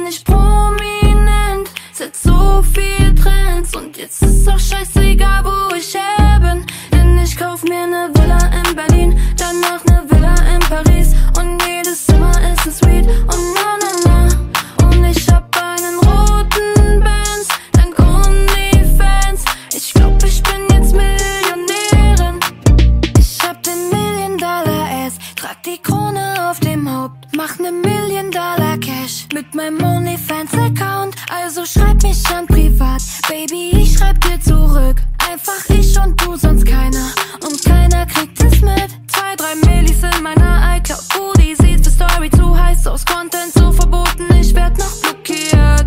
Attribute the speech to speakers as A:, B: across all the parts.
A: ich prominent, setz so viel Trends und jetzt ist auch scheißegal, wo ich her bin. Denn ich kauf mir ne Villa in Berlin, danach ne Villa in Paris und jedes Zimmer ist ein Suite und na na na. Und ich hab einen roten Benz, dank OnlyFans. Ich glaub, ich bin jetzt Millionärin. Ich hab den Million-Dollar-Ass, trag die Krone auf dem Haupt, mach ne Million-Dollar Cash mit meinem OnlyFans-Account. Also schreib mich an privat, Baby, ich schreib dir zurück. Einfach ich und du, sonst keiner. Und keiner kriegt es mit. 2, 3 Millis in meiner iCloud. Booty sieht für Story zu heiß aus. Content so verboten, ich werd noch blockiert.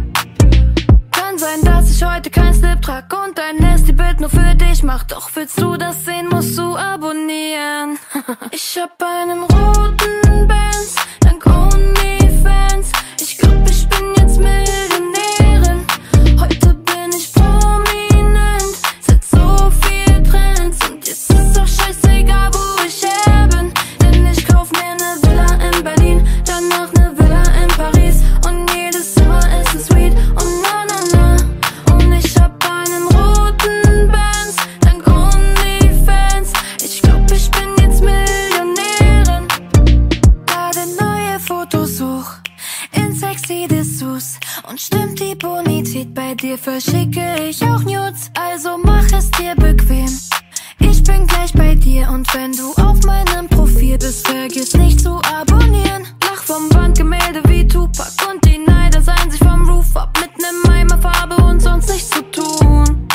A: Kann sein, dass ich heute kein Slip trag und ein Nasty-Bild nur für dich mach. Doch willst du das sehen, musst du abonnieren. Ich hab einen roten Benz, dank OnlyFans. Ich glaub, ich bin jetzt Millionärin. Heute bin ich prominent, setz so viel Trends und jetzt ist auch scheißegal, wo ich her bin. Denn ich kauf mir ne Villa in Berlin, danach ne Villa in Paris und jedes Zimmer ist ein Suite und na na na. Und ich hab einen roten Benz, dank OnlyFans. Ich glaub, ich bin jetzt Millionärin. Lade neue Fotos hoch in sexy Dessous und stimmt die Bonität bei dir, verschicke ich auch Nudes. Also mach es dir bequem, ich bin gleich bei dir. Und wenn du auf meinem Profil bist, vergiss nicht zu abonnieren. Lach vom Wandgemälde wie Tupac und die Neider seien sich vom Roof ab. Mit nem Eimerfarbe und sonst nichts zu tun.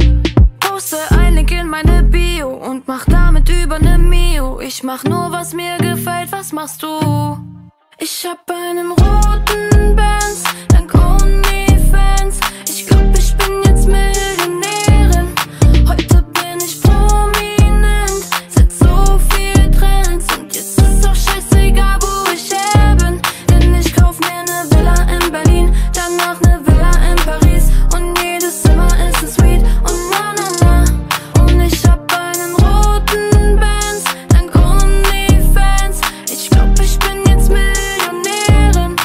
A: Poste ein Link in meine Bio und mach damit über ne Mio. Ich mach nur, was mir gefällt, was machst du? Ich hab einen roten Benz, dank OnlyFans. Ich glaub, ich bin jetzt Millionärin. Heute bin ich prominent, setz so viel Trends und jetzt ist auch scheißegal, wo ich her bin. Denn ich kauf mir ne Villa in Berlin, danach ne Villa in Paris und jedes Zimmer ist ein Suite und na na na. Und ich hab einen roten Benz, dank OnlyFans. Ich glaub, ich bin jetzt Millionärin.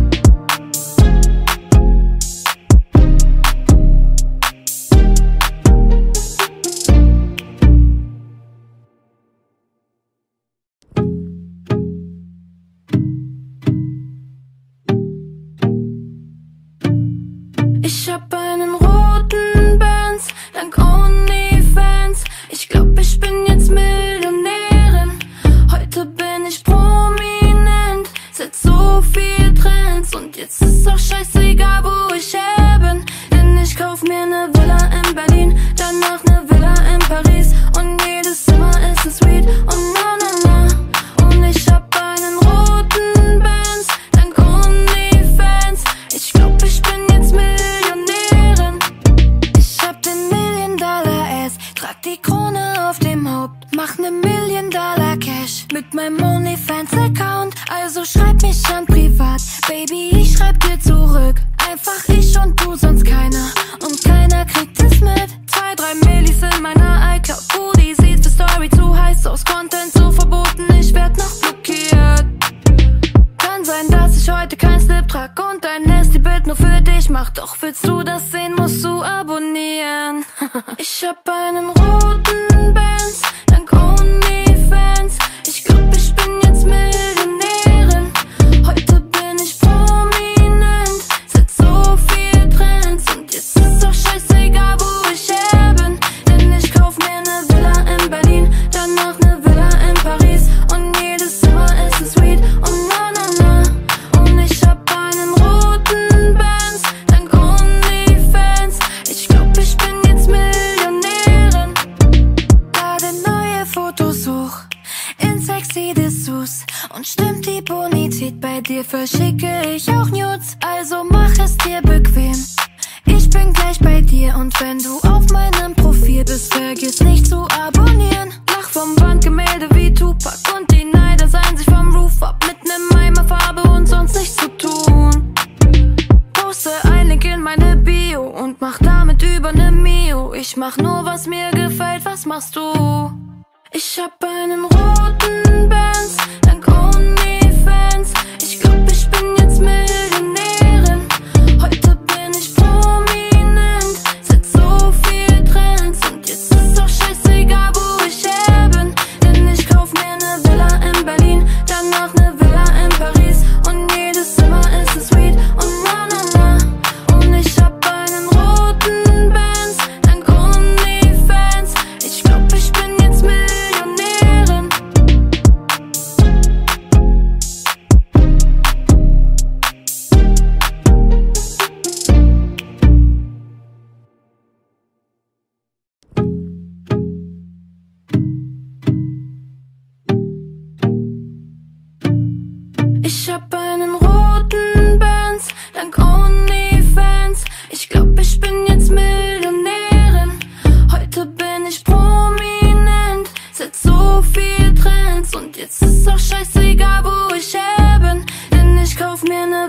A: Ich hab einen roten Benz, dank OnlyFans. Ich glaub, ich bin jetzt Millionärin. Heute bin ich prominent, setz so viel Trends und jetzt ist auch scheißegal, wo ich her bin. Denn ich kauf mir ne Villa in Berlin, danach ne Villa in Paris und jedes Zimmer ist ein Suite und na na na. Und ich hab einen roten Benz, dank OnlyFans. Ich glaub, ich bin jetzt Millionärin. Ich hab den Million-Dollar-Ass, trag die Krone auf dem Haupt, mach ne Million-Dollar Cash mit meinem OnlyFans-Account. Also schreib mich an privat, Baby, ich schreib dir zurück. Einfach ich und du, sonst keiner. Und keiner kriegt es mit. 2, 3 Millis in meiner iCloud. Booty sieht für Story zu heiß aus. Content so verboten, ich werd noch blockiert. Kann sein, dass ich heute kein Slip trag und ein Nasty-Bild nur für dich mach. Doch willst du das sehen, musst du abonnieren. Ich hab einen roten Benz, dank OnlyFans. Ich glaub, ich bin jetzt Millionärin. Heute bin ich prominent, setz so viel Trends und jetzt ist auch scheißegal, wo ich her bin. Denn ich kauf mir ne Villa in Berlin, danach ne Villa in Paris und jedes Zimmer ist ein Suite und na na na. Und ich hab einen roten Benz, dank OnlyFans. Ich glaub, ich bin jetzt Millionärin. Lade neue Fotos hoch in sexy Dessous und stimmt die Bonität bei dir, verschicke ich auch Nudes. Also mach es dir bequem, ich bin gleich bei dir. Und wenn du auf meinem Profil bist, vergiss nicht zu abonnieren. Lach vom Wandgemälde wie Tupac und die Neider seien sich vom Roof ab. Mit nem Eimerfarbe und sonst nichts zu tun. Poste ein Link in meine Bio und mach damit über ne Mio. Ich mach nur, was mir gefällt, was machst du? Ich hab einen roten Benz, dank OnlyFans. Ich glaub, ich bin jetzt Millionärin.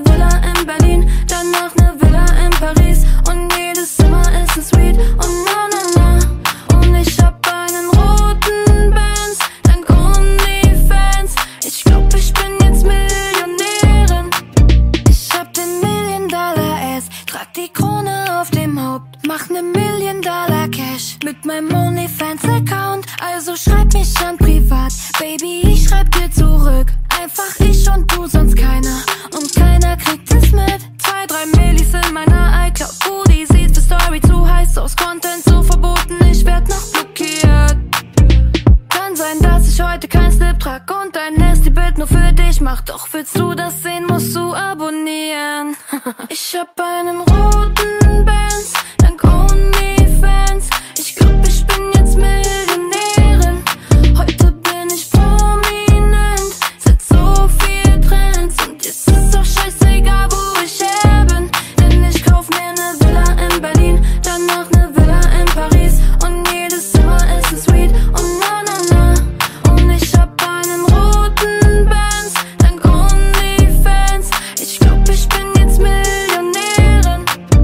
A: Villa in Berlin, danach ne Villa in Paris. Und jedes Zimmer ist ein Suite und na na na. Und ich hab einen roten Benz, dank OnlyFans. Ich glaub, ich bin jetzt Millionärin. Ich hab den $1-Million-Ass, trag die Krone auf dem Haupt, mach ne $1-Million Cash mit meinem OnlyFans-Account. Also schreib mich an privat, Baby, ich schreib dir zurück. Einfach ich und du, sonst keiner. Und keiner kriegt es mit. 2-3 Millis in meiner iCloud. Booty sieht für Story zu heiß aus. Content so verboten, ich werd noch blockiert. Kann sein, dass ich heute kein Slip trag und ein Nasty-Bild nur für dich mach. Doch willst du das sehen, musst du abonnieren. Ich hab einen roten Benz, dank OnlyFans. Ich glaub, ich bin jetzt Millionärin. Heute bin ich prominent, setz so viel Trends. Und jetzt ist auch scheißegal, wo ich her bin. Denn ich kauf mir ne Villa in Berlin, danach ne Villa in Paris. Und jedes Zimmer ist ein Suite und na na na. Und ich hab einen roten Benz, dank OnlyFans. Ich glaub, ich bin jetzt Millionärin.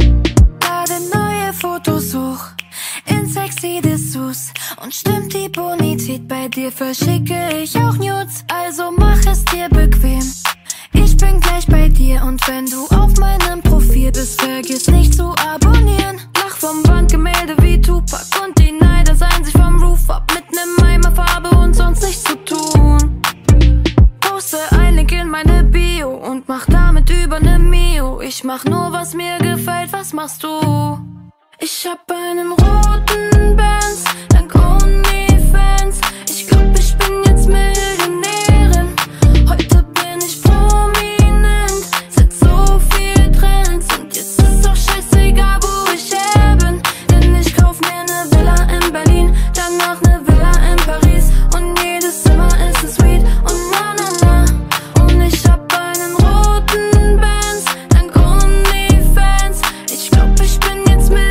A: Lade neue Fotos hoch in sexy Dessous. Und stimmt die Bonität bei dir, verschicke ich auch Nudes. Also mach es dir bequem, ich bin gleich bei dir. Und wenn du auf meinem Profil bist, vergiss nicht zu abonnieren. Lach vom Wandgemälde wie Tupac und die Neider seien sich vom Roof ab. Mit nem Eimer Farbe und sonst nichts zu tun. Poste ein Link in meine Bio und mach damit über ne Mio. Ich mach nur, was mir gefällt, was machst du? Ich hab einen roten Benz, dank OnlyFans. Ich glaub, ich bin jetzt Millionärin. Heute bin ich prominent, setz so viel Trends. Und jetzt ist auch scheißegal, wo ich her bin. Denn ich kauf mir ne Villa in Berlin, danach ne Villa in Paris. Und jedes Zimmer ist ein Suite und na na na. Und ich hab einen roten Benz, dank OnlyFans. Ich glaub, ich bin jetzt Millionärin.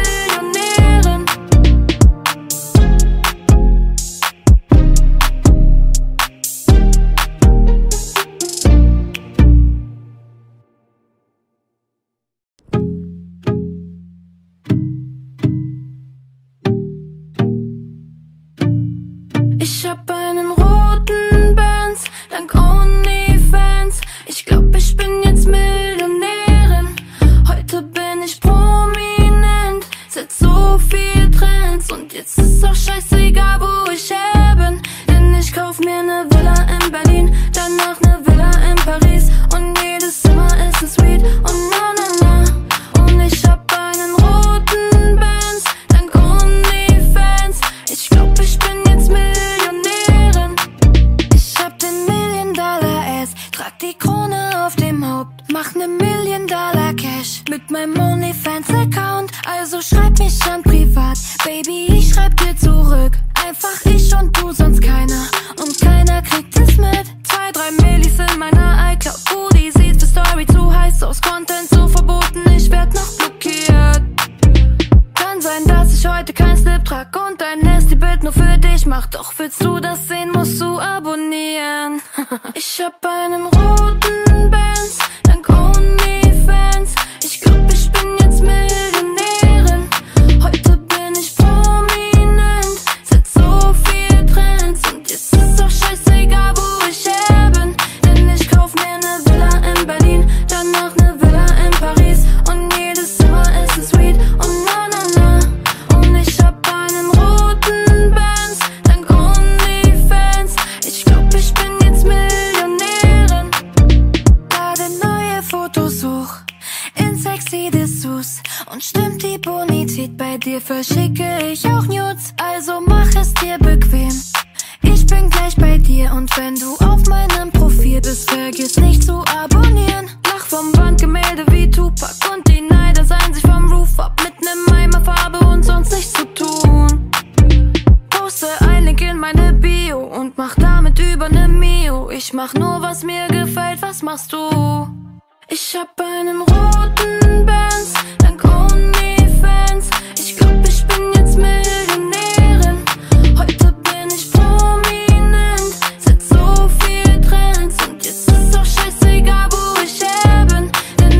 A: Ich hab einen roten Benz, dank OnlyFans. Ich glaub, ich bin jetzt Millionärin. Heute bin ich prominent, setz so viel Trends. Und jetzt ist auch scheißegal, wo ich her bin. Denn ich kauf mir ne Villa in Berlin, danach ne Villa in Paris. Und jedes Zimmer ist ein Suite und na na na. Und ich hab einen roten Benz, dank OnlyFans. Ich glaub, ich bin jetzt Millionärin. Ich hab den $1-Million-Ass, trag die Krone auf dem Haupt, mach ne $1-Million Cash mit meinem OnlyFans-Account. Also schreib mich an privat, Baby, ich schreib dir zurück. Einfach ich und du, sonst keiner. Und keiner kriegt es mit. 2-3 Millis in meiner iCloud. Booty sieht für Story zu heiß aus. Content so verboten, ich werd noch blockiert. Kann sein, dass ich heute kein Slip trag und ein Nasty-Bild nur für dich mach. Doch willst du das sehen, musst du abonnieren. Ich hab einen roten Benz, dank OnlyFans. Ich glaub, ich bin jetzt Millionärin. Heute bin ich prominent, setz so viel Trends. Und jetzt ist auch scheißegal, wo ich her bin. Denn ich kauf mir ne Villa in Berlin, danach ne Villa in Paris. Und jedes Zimmer ist ein Suite und na na na. Und ich hab einen roten Benz, dank OnlyFans. Ich glaub, ich bin jetzt Millionärin. Lade neue Fotos hoch in sexy Dessous. Und stimmt die Bonität bei dir, verschicke ich auch Nudes. Also mach es dir bequem, ich bin gleich bei dir. Und wenn du auf meinem Profil bist, vergiss nicht zu abonnieren. Lach vom Wandgemälde wie Tupac und die Neider seien sich vom Roof ab. Mit nem Eimer Farbe und sonst nichts zu tun. Poste ein Link in meine Bio und mach damit über ne Mio. Ich mach nur, was mir gefällt, was machst du? Ich hab einen roten Benz, dank OnlyFans. Ich glaub, ich bin jetzt Millionärin. Heute bin ich prominent, setz so viel Trends. Und jetzt ist auch scheißegal, wo ich her bin. Denn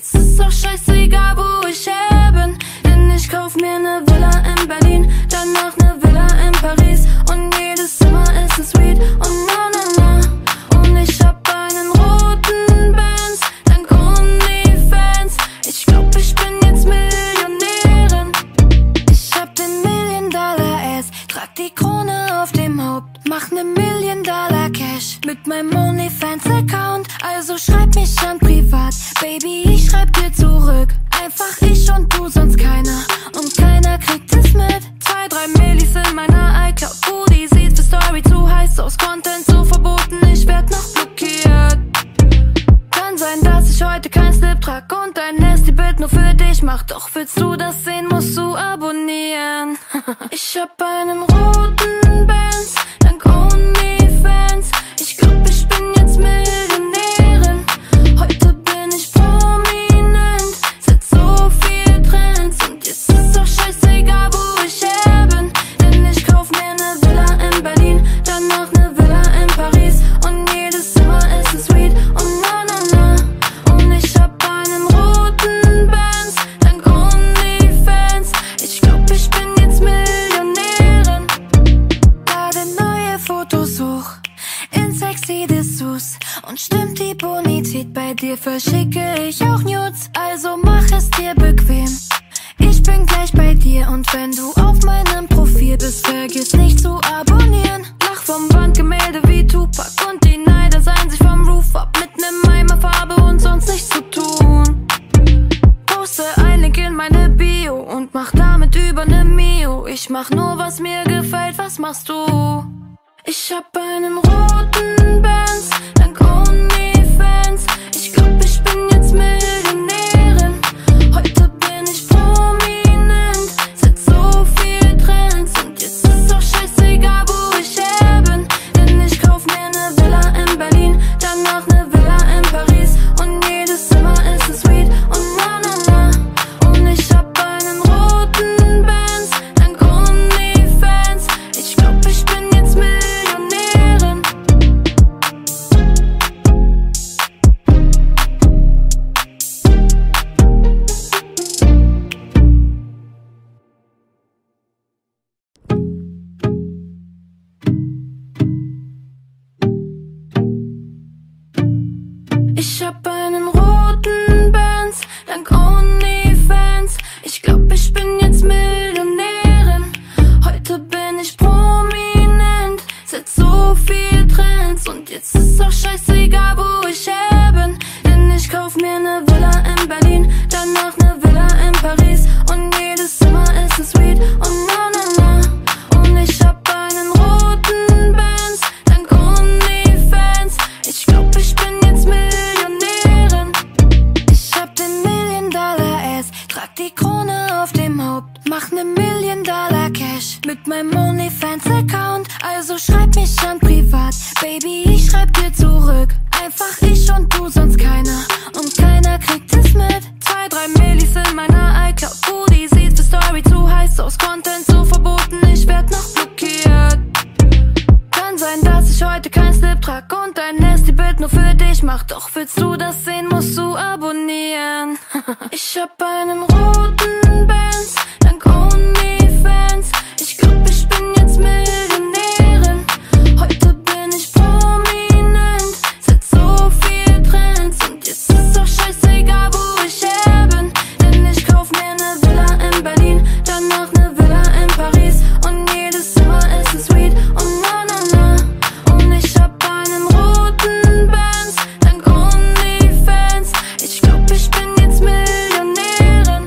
A: jetzt ist auch scheißegal, wo ich her bin. Denn ich kauf mir ne Villa in Berlin, danach ne Villa in Paris. Und jedes Zimmer ist ein Suite und na na na. Und ich hab einen roten Benz, dank OnlyFans. Ich glaub, ich bin jetzt Millionärin. Ich hab den $1-Million-Ass, trag die Krone auf dem Haupt, mach ne $1-Million Cash mit meinem OnlyFans-Account. Also schreib mich an privat, Baby, ich schreib dir zurück. Einfach ich und du, sonst keiner. Und keiner kriegt es mit. 2-3 Millis in meiner iCloud. Booty sieht für Story zu heiß aus. Content so verboten, ich werd noch blockiert. Kann sein, dass ich heute kein Slip trag und ein Nasty-Bild nur für dich mach. Doch willst du das sehen, musst du abonnieren. Ich hab einen roten Benz, dank OnlyFans. Ich glaub, ich bin jetzt Millionärin. Heute bin ich prominent, setz so viel Trends. Und jetzt ist auch scheißegal, wo ich her bin. Denn ich kauf mir ne Villa in Berlin, danach ne Villa in Paris. Und jedes Zimmer ist ein Suite und na na na. Und ich hab einen roten Benz, dank OnlyFans. Ich glaub, ich bin jetzt Millionärin. Lade neue Fotos hoch in sexy Dessous. Und stimmt die Bonität bei dir, verschicke ich auch Nudes. Also mach es dir bequem, ich bin gleich bei dir. Und wenn du auf meinem Profil bist, vergiss nicht zu abonnieren. Lach vom Wandgemälde wie Tupac und die Neider seien sich vom Roof ab. Mit nem Eimer Farbe und sonst nichts zu tun. Poste ein Link in meine Bio und mach damit über ne Mio. Ich mach nur, was mir gefällt, was machst du? Ich hab einen roten Benz, dank OnlyFans. Ich glaub, ich bin jetzt Millionärin. Heute bin ich prominent, setz so viel Trends. Und jetzt ist auch scheißegal, wo ich her bin. Denn ich kauf mir ne Villa in Berlin, danach ne Villa in Paris. Und jedes Zimmer ist ein Suite und na na na. Und ich hab einen roten Benz, dank OnlyFans. Ich glaub, ich bin jetzt Millionärin. Ich hab einen roten Benz, dank OnlyFans. Ich glaub, ich bin jetzt Millionärin. Heute bin ich prominent, setz so viel Trends. Und jetzt ist auch scheißegal, wo ich her bin. Denn ich kauf mir ne Villa in Berlin, danach ne Villa in Paris. Und jedes Zimmer ist ein Suite und na na na. Und ich hab einen roten Benz, dank OnlyFans. Ich glaub, ich bin jetzt Millionärin. Ich hab den $1-Million-Ass, trag die Krone auf dem Haupt, mach ne $1-Million Cash mit meinem OnlyFans-Account. Also schreib mich an privat, Baby, ich schreib dir zurück. Einfach ich und du, sonst keiner. Und keiner kriegt es mit. 2-3 Millis in meiner iCloud. Booty sieht für Story zu heiß aus. Content so verboten, ich werd noch blockiert. Kann sein, dass ich heute kein Slip trag und ein Nasty-Bild nur für dich mach. Doch willst du das sehen, musst du abonnieren. Ich hab einen roten Benz, dank OnlyFans. Ich glaub, ich bin jetzt Millionärin. Heute bin ich prominent, setz so viel Trends. Und jetzt ist auch scheißegal, wo ich her bin. Denn ich kauf mir ne Villa in Berlin, danach ne Villa in Paris. Und jedes Zimmer ist ein Suite und na na na. Und ich hab einen roten Benz, dank OnlyFans. Ich glaub, ich bin jetzt Millionärin.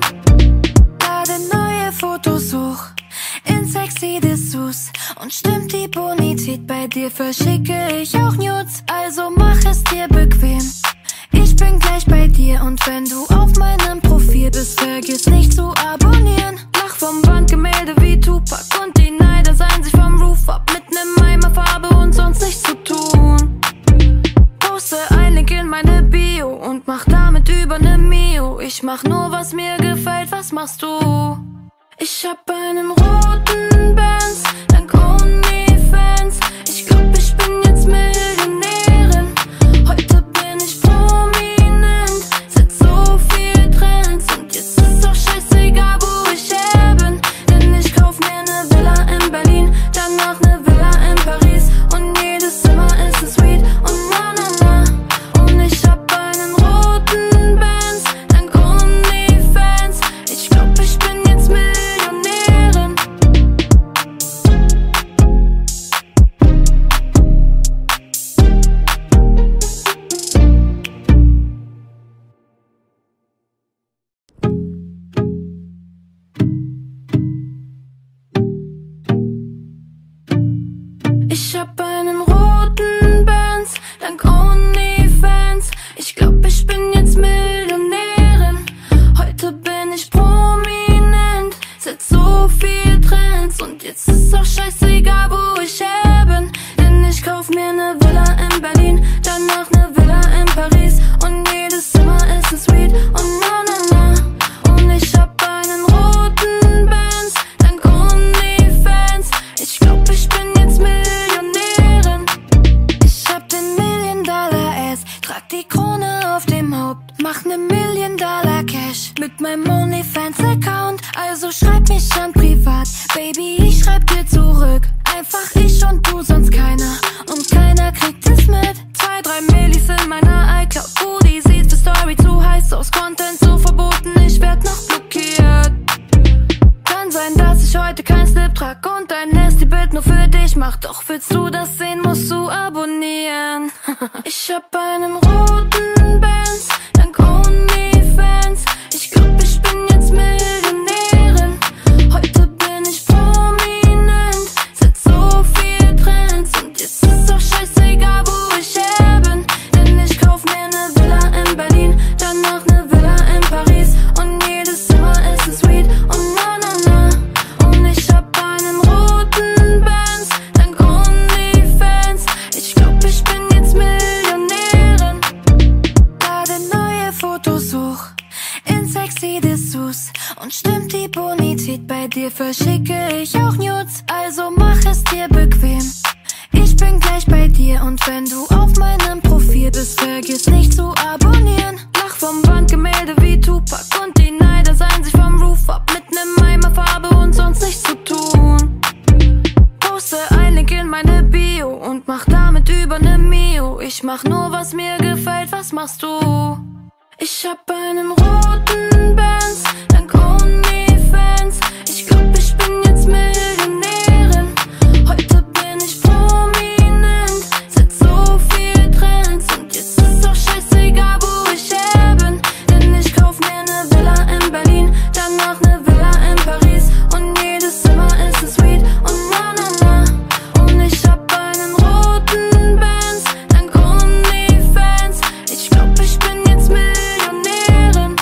A: Lade neue Fotos hoch in sexy Dessous. Und stimmt die Bonität bei dir, verschicke ich auch Nudes. Also mach es dir bequem, ich bin gleich bei dir. Und wenn du auf meinem Profil bist, vergiss nicht zu abonnieren. Lach vom Wandgemälde wie Tupac und die Neider seien sich vom Roof ab. Mit nem Eimer Farbe und sonst nichts zu tun. Poste ein Link in meine Bio und mach damit über ne Mio. Ich mach nur, was mir gefällt, was machst du? Ich hab einen roten Benz, dank OnlyFans. Ich glaub, ich bin jetzt Millionärin. Heute bin ich prominent, setz so viel Mach ne $1 Million Cash mit meinem OnlyFans-Account. Also schreib mich an privat, Baby, ich schreib dir zurück. Einfach ich und du, sonst keiner. Und keiner kriegt es mit. 2, 3 Millis in meiner iCloud. Booty sieht für Story zu heiß aus. Content so verboten, ich werd noch blockiert. Kann sein, dass ich heute kein Slip trag und ein Nasty-Bild nur für dich mach. Doch willst du das sehen, musst du abonnieren. Ich hab einen roten Benz, dank OnlyFans. Ich glaub, ich bin jetzt Millionärin. Heute bin ich prominent, setz so viel Trends. Und jetzt ist auch scheißegal, wo ich her bin. Denn ich kauf mir ne Villa in Berlin, danach ne Villa in Paris. Und jedes Zimmer ist ein Suite. Und na na na. Und ich hab einen roten Benz, dank OnlyFans. Ich glaub, ich bin jetzt Millionärin. Lade neue Fotos hoch in sexy Dessous. Und stimmt die Bonität, bei dir verschicke ich auch Nudes. Also mach es dir bequem, ich bin gleich bei dir. Und wenn du auf meinem Profil bist, vergiss nicht zu abonnieren. Lach vom Wandgemälde wie Tupac und die Neider seien sich vom Roof ab. Mit nem Eimer Farbe und sonst nichts zu tun. Poste ein Link in meine Bio und mach damit über ne Mio. Ich mach nur, was mir gefällt, was machst du? Ich hab einen roten Benz, dank OnlyFans. Ich glaub, ich bin jetzt Millionärin. Heute bin ich prominent, setz so viel Trends. Und jetzt ist auch scheißegal, wo ich her bin. Denn ich kauf mir ne Villa in Berlin, danach ne Villa in Paris. Und jedes Zimmer ist ein Suite. Und na na na. Und ich hab einen roten Benz, dank OnlyFans. Ich glaub, ich bin jetzt Millionärin.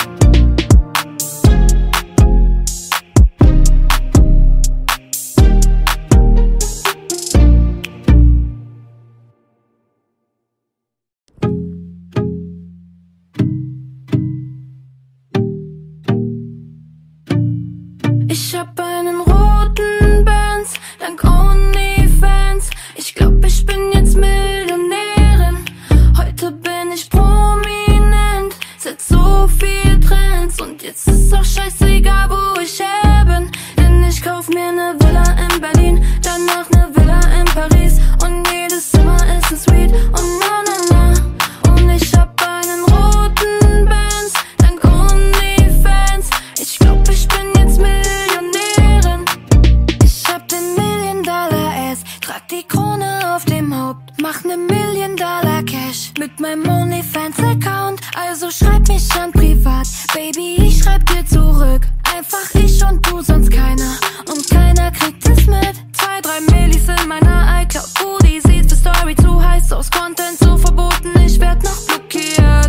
A: Ich hab einen roten Benz, dank OnlyFans. Ich glaub, ich bin jetzt Millionärin. Heute bin ich prominent, setz so viel Trends. Und jetzt ist auch scheißegal, wo ich her bin. Denn ich kauf mir ne Villa in Berlin, danach ne Villa in Paris. Und jedes Zimmer ist ein Suite. Und na na na. Und ich hab einen roten Benz, dank OnlyFans. Ich glaub, ich bin jetzt Millionärin. Ich hab den $1 Million Ass, trag die Krone auf dem Haupt. Mach ne $1 Million Cash mit meinem OnlyFans-Account. Also schreib mich an privat, Baby, ich schreib dir zurück. Einfach ich und du, sonst keiner. Und keiner kriegt es mit. 2, 3 Millis in meiner iCloud. Booty sieht für Story zu heiß aus. Content so verboten, ich werd noch blockiert.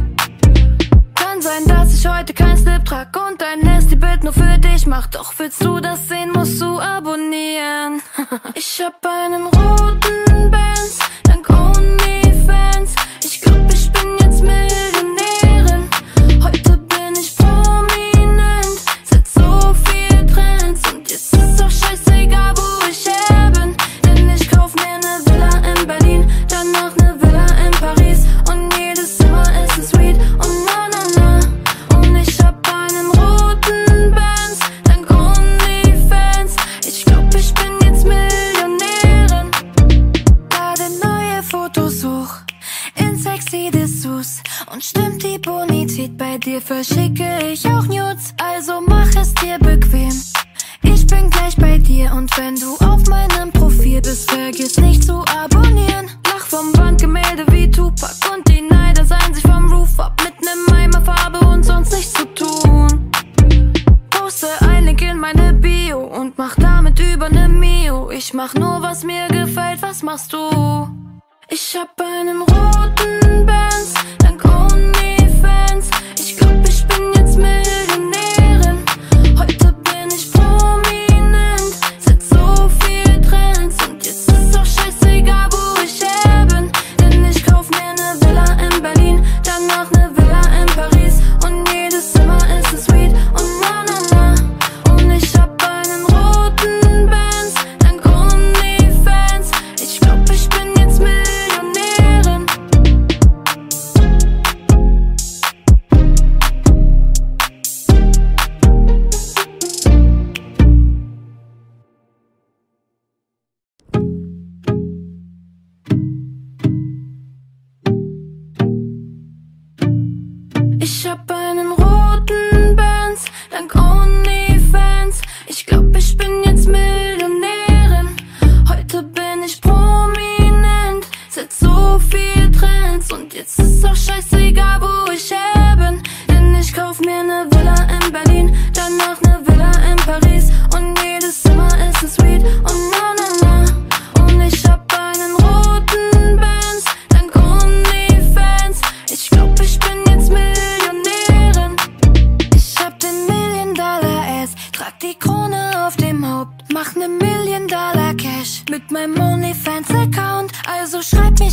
A: Kann sein, dass ich heute kein Slip trag und ein Nasty-Bild nur für dich mach. Doch willst du das sehen, musst du abonnieren. Ich hab einen roten Benz, dank OnlyFans. Ich glaub, ich bin jetzt Millionärin. Heute bin ich prominent, setz so viel Trends. Und jetzt ist auch scheißegal, wo ich her bin. Denn ich kauf mir ne Villa in Berlin, danach ne Villa in Paris. Und jedes Zimmer ist ein Suite. Und na na na. Und ich hab einen roten Benz, dank OnlyFans. Ich glaub, ich bin jetzt Millionärin. Lade neue Fotos hoch in sexy Dessous. Und stimmt die Bonität, bei dir verschicke ich auch Nudes. Also mach es dir bequem, ich bin gleich bei dir. Und wenn du auf meinem Profil bist, vergiss nicht zu abonnieren. Lach vom Wandgemälde wie Tupac und die Neider seien sich vom Roof ab. Mit nem Eimer Farbe und sonst nichts zu tun. Poste ein Link in meine Bio und mach damit über ne Mio. Ich mach nur, was mir gefällt, was machst du? Ich hab einen roten Benz, dank OnlyFans. Ich glaub, ich bin jetzt Millionärin. Heute bin ich prominent, setz so viel Trends. Und jetzt ist auch scheißegal, wo ich her bin. Denn ich kauf mir ne Villa in Berlin, danach ne Villa in Paris. Und jedes Zimmer ist ein Suite. Und na na na. Und ich hab einen roten Benz, dank OnlyFans. Ich glaub, ich bin jetzt Millionärin.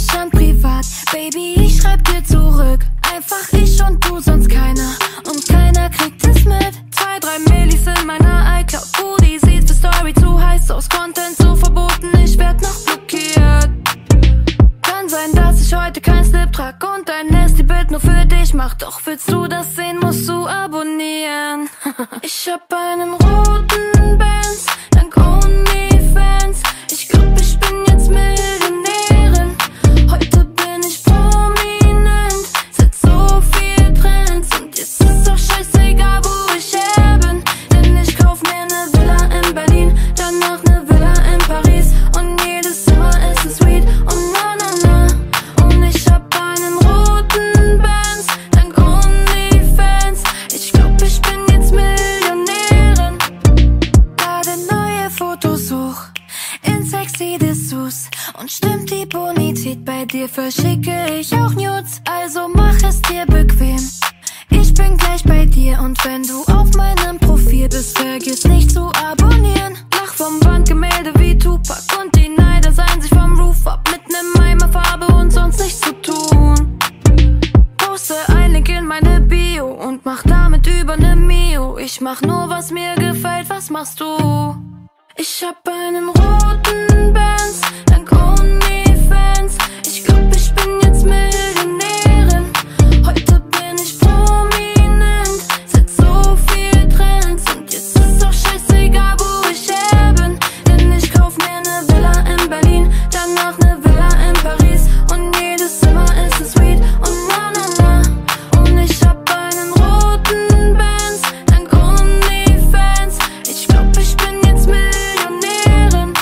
A: mich an privat, Baby, ich schreib dir zurück. Einfach ich und du, sonst keiner. Und keiner kriegt es mit. 2, 3 Millis in meiner iCloud. Booty sieht für Story zu heiß aus. Content so verboten, ich werd noch blockiert. Kann sein, dass ich heute kein Slip trag und ein Nasty-Bild nur für dich mach. Doch willst du das sehen, musst du abonnieren. Ich hab einen roten Benz, dank OnlyFans. Ich glaub, ich bin jetzt Millionärin. Heute bin ich prominent, setz so viel Trends. Und jetzt ist auch scheißegal, wo ich her bin. Denn ich kauf mir ne Villa in Berlin, danach ne Villa in Paris. Und jedes Zimmer ist ein Suite. Und na na na. Und ich hab einen roten Benz, dank OnlyFans. Ich glaub, ich bin jetzt Millionärin. Lade neue Fotos hoch in sexy Dessous. Und stimmt die Bonität, bei dir verschicke ich auch Nudes. Also mach es dir bequem, ich bin gleich bei dir. Und wenn du auf meinem Profil bist, vergiss nicht zu abonnieren. Lach vom Wandgemälde wie Tupac und die Neider seien sich vom Roof ab. Mit nem Eimer Farbe und sonst nichts zu tun. Poste ein Link in meine Bio und mach damit über ne Mio. Ich mach nur, was mir gefällt, was machst du? Ich hab einen roten Benz, dank OnlyFans. Ich glaub, ich bin jetzt Millionärin. Heute bin ich prominent, setz so viel Trends. Und jetzt ist auch scheißegal, wo ich her bin. Denn ich kauf mir ne Villa in Berlin, danach ne Villa in Paris. Und jedes Zimmer ist ein Suite. Und na na na. Und ich hab einen roten Benz, dank OnlyFans. Ich glaub, ich bin jetzt Millionärin.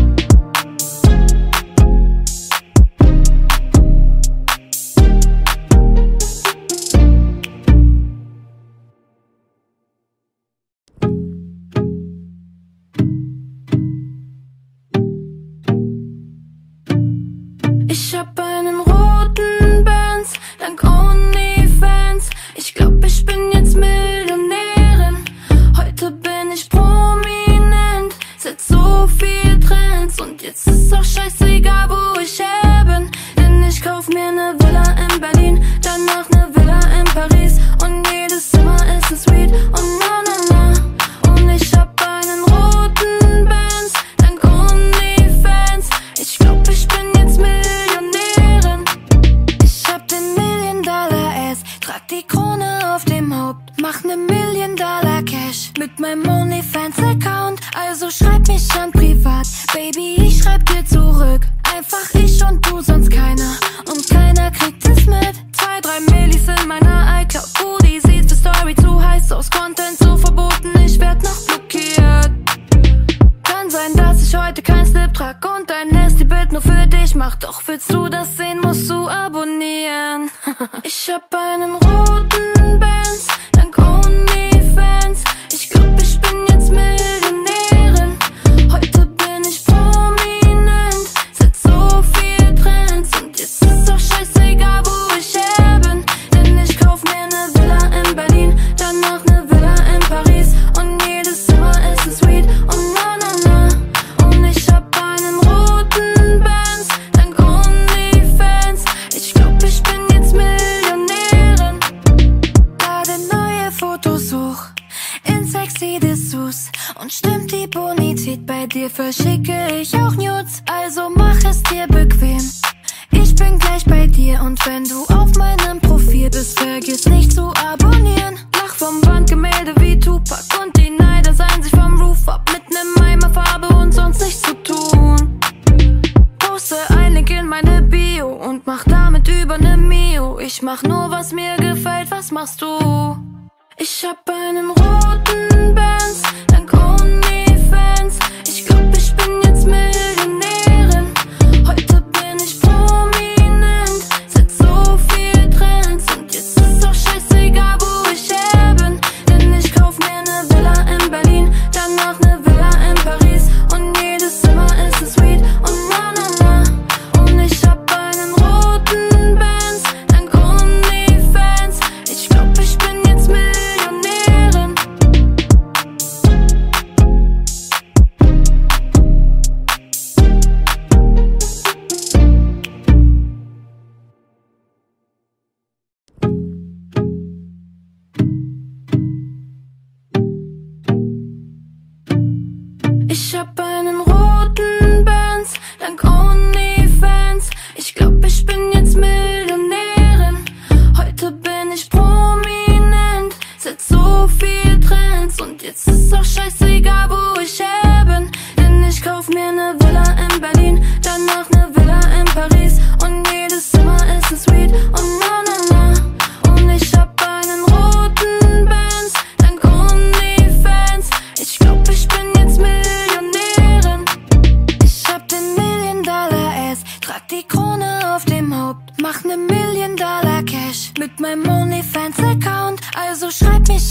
A: Ich hab einen roten Benz, dank OnlyFans. Ich glaub, ich bin jetzt Millionärin. Heute bin ich prominent, setz so viel Trends. Und jetzt ist auch scheißegal, wo ich her bin. Denn ich kauf mir ne Villa in Berlin, danach ne Villa in Paris. Und jedes Zimmer ist ein Suite. Und na na na. Und ich hab einen roten Benz, dank OnlyFans. Ich glaub, ich bin jetzt Millionärin. Ich hab den $1-Million-Ass, trag die Krone auf dem Haupt, mach ne $1 Million Cash mit meinem OnlyFans-Account. Also schreib mich an privat, Baby, ich schreib dir zurück. Einfach ich und du, sonst keiner. Und keiner kriegt es mit. 2, 3 Millis in meiner iCloud. Booty sieht für Story zu heiß aus. Content so verboten, ich werd noch blockiert. Kann sein, dass ich heute kein Slip trag und ein Nasty-Bild nur für dich mach. Doch willst du das sehen, musst du abonnieren. Ich hab einen roten Benz, dank OnlyFans. Ich glaub, ich bin jetzt Millionärin. Heute bin ich prominent, setz so viel Trends. Und jetzt ist auch scheißegal, wo ich her bin. Denn ich kauf mir ne Villa in Berlin, danach ne Villa in Paris. Und jedes Zimmer ist ein Suite. Und na na na. Und ich hab einen roten Benz, dank OnlyFans. Ich glaub, ich bin jetzt Millionärin. Lade neue Fotos hoch in sexy Dessous. Und stimmt die Bonität, bei dir verschicke ich auch Nudes. Also mach es dir bequem, ich bin gleich bei dir. Und wenn du auf meinem Profil bist, vergiss nicht zu abonnieren. Lach vom Wandgemälde wie Tupac und die Neider seien sich vom Roof ab. Mit nem Eimer Farbe und sonst nichts zu tun. Poste ein Link in meine Bio und mach damit über ne Mio. Ich mach nur, was mir gefällt, was machst du? Ich hab einen roten Benz, dank OnlyFans. Ich glaub, ich bin jetzt Millionärin. Heute bin ich prominent, setz so viel Trends. Und jetzt ist auch scheißegal, wo ich her bin. Denn ich kauf mir ne Villa in Berlin, danach ne Villa in Paris. Und jedes Zimmer ist ein Suite. Und na na na. Und ich hab einen roten Benz, dank OnlyFans. Ich glaub, ich bin jetzt Millionärin.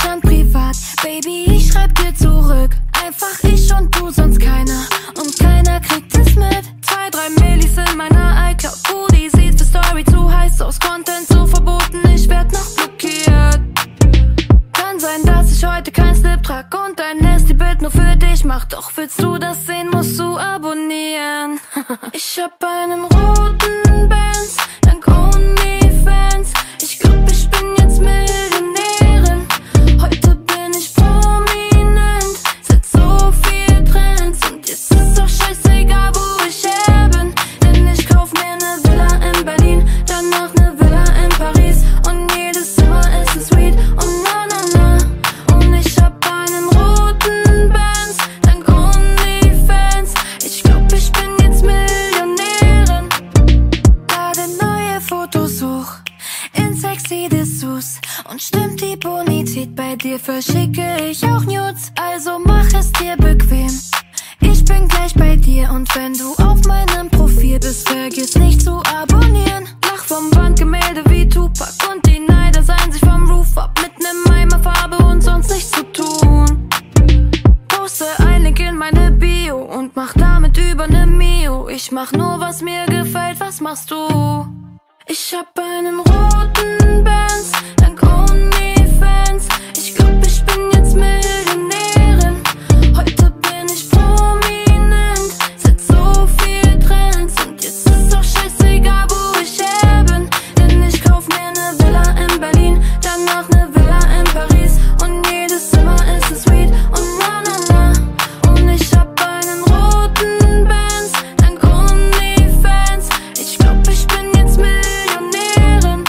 A: an privat. Baby, ich schreib dir zurück. Einfach ich und du, sonst keiner. Und keiner kriegt es mit. 2, 3 Millis in meiner iCloud. Booty sieht für Story zu heiß aus. Content so verboten, ich werd noch blockiert. Kann sein, dass ich heute kein Slip trag und ein Nasty-Bild nur für dich mach. Doch willst du das sehen, musst du abonnieren. Ich hab einen roten Benz, dank OnlyFans. Ich glaub, ich bin jetzt Millionärin. Heute bin ich prominent, setz so viel Trends. Und jetzt ist auch scheißegal, wo ich her bin. Denn ich kauf mir ne Villa in Berlin, danach ne Villa in Paris. Und jedes Zimmer ist ein Suite. Und na na na. Und ich hab einen roten Benz, dank OnlyFans. Ich glaub, ich bin jetzt Millionärin. Lade neue Fotos hoch in sexy Dessous. Und stimmt die Bonität, bei dir verschicke ich auch Nudes. Also mach es dir bequem, ich bin gleich bei dir. Und wenn du auf meinem Profil bist, vergiss nicht zu abonnieren. Lach vom Wandgemälde wie Tupac und die Neider seien sich vom Roof ab. Mit nem Eimer Farbe und sonst nichts zu tun. Poste ein Link in meine Bio und mach damit über ne Mio. Ich mach nur, was mir gefällt, was machst du? Ich hab einen roten Benz, dank OnlyFans. Ich glaub, ich bin jetzt Millionärin. Heute bin ich prominent, setz so viel Trends. Und jetzt ist auch scheißegal, wo ich her bin. Denn ich kauf mir ne Villa in Berlin, danach ne Villa in Paris. Und jedes Zimmer ist ein Suite. Und na na na. Und ich hab einen roten Benz, dank OnlyFans. Ich glaub, ich bin jetzt Millionärin.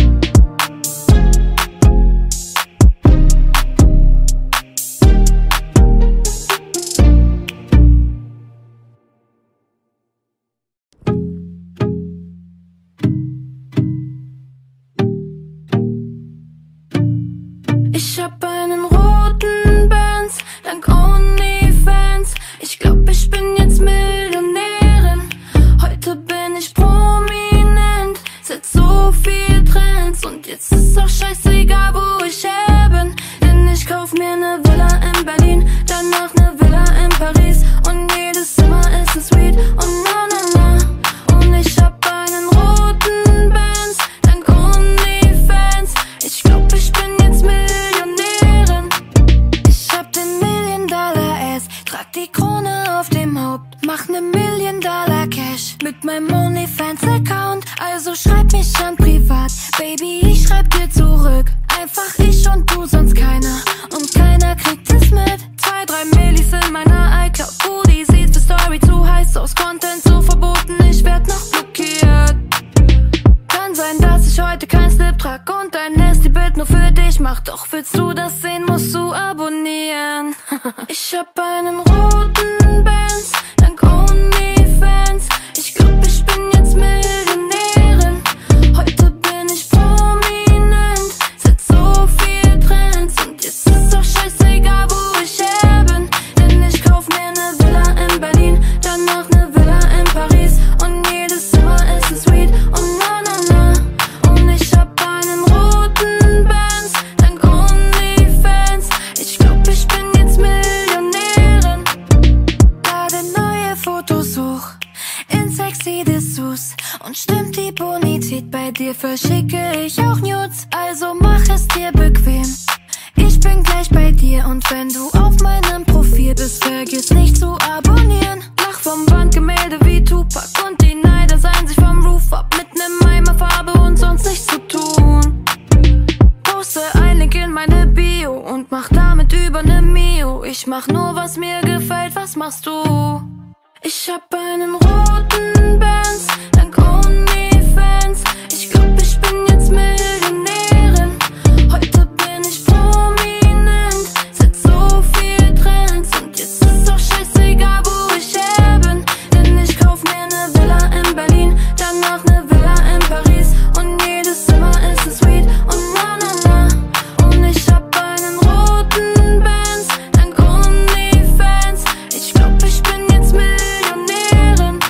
A: Ich hab einen roten Benz, dank OnlyFans. Ich glaub, ich bin jetzt Millionärin. Heute bin ich prominent, setz so viel Trends. Und jetzt ist auch scheißegal, wo ich her bin. Denn ich kauf mir ne Villa in Berlin, danach ne Villa in Paris. Und jedes Zimmer ist ein Suite. Und na na na. Und ich hab einen roten Benz, dank OnlyFans. Ich glaub, ich bin jetzt Millionärin. Ich hab den $1 Million-Ass, trag die Krone auf dem Haupt, mach ne $1 Million Cash mit meinem OnlyFans-Account. Also schreib mich an privat, Baby, ich schreib dir zurück. Einfach ich und du, sonst keiner. Und keiner kriegt es mit. 2, 3 Millis in meiner iCloud. Booty sieht für Story zu heiß aus. Content so verboten, ich werd noch blockiert. Kann sein, dass ich heute kein Slip trag und ein Nasty-Bild nur für dich mach. Doch willst du das sehen, musst du abonnieren. Ich hab einen roten Benz, dank OnlyFans. Ich glaub, ich bin jetzt Millionärin. Heute bin ich prominent, setz so viel Trends. Und jetzt ist auch scheißegal, wo ich her bin. Denn ich kauf mir ne Villa in Berlin, danach ne Villa in Paris. Und jedes Zimmer ist ein Suite. Und na na na. Und ich hab einen roten Benz, dank OnlyFans. Ich glaub, ich bin jetzt Millionärin. Lade neue Fotos hoch in sexy Dessous. Und stimmt die Bonität, bei dir verschicke ich auch Nudes. Also mach es dir bequem, ich bin gleich bei dir. Und wenn du auf meinem Profil bist, vergiss nicht zu abonnieren. Lach vom Wandgemälde wie Tupac und die Neider seien sich vom Roof ab. Mit nem Eimer Farbe und sonst nichts zu tun. Poste ein Link in meine Bio und mach damit über ne Mio. Ich mach nur, was mir gefällt, was machst du? Ich hab einen roten Benz, dank OnlyFans. Ich glaub, ich bin jetzt Millionärin. Heute bin ich prominent, setz so viel Trends. Und jetzt ist auch scheißegal, wo ich her bin. Denn ich kauf mir ne Villa in Berlin, danach ne Villa in Paris. Und jedes Zimmer ist ein Suite. Und na na na. Und ich hab einen roten Benz, dank OnlyFans. Ich glaub, ich bin jetzt Millionärin.